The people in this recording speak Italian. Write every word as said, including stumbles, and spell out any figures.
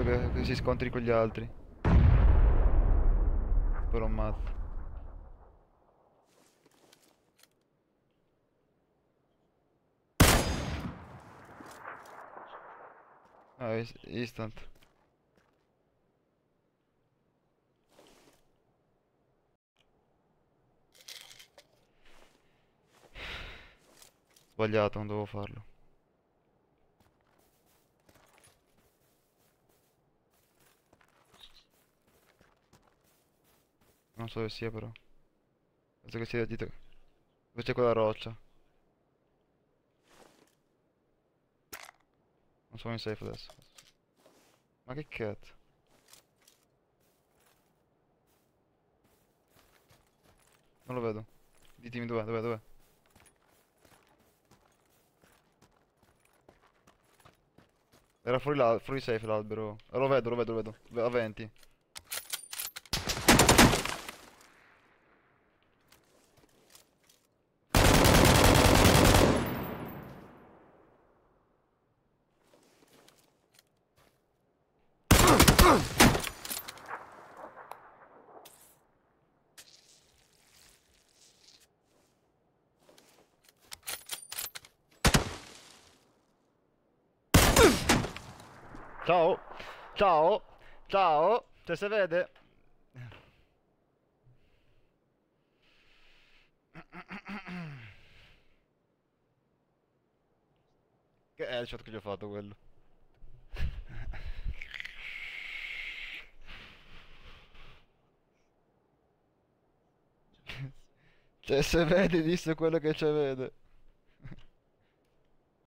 visto che, che si scontri con gli altri. Però un mazzo. Ah, is- instant. Sbagliato, non dovevo farlo. Non so dove sia però. Penso che sia dietro. Dove c'è quella roccia. Non sono in safe adesso. Ma che cazzo? Non lo vedo. Ditemi dov'è, dov'è, dov'è. Era fuori là, fuori safe l'albero. Eh, lo vedo, lo vedo, lo vedo. A venti. Ciao! Ciao! Ciao! Cioè, se vede? Che è il shot che gli ho fatto quello? Cioè, se vedi, disse quello che c'è vede.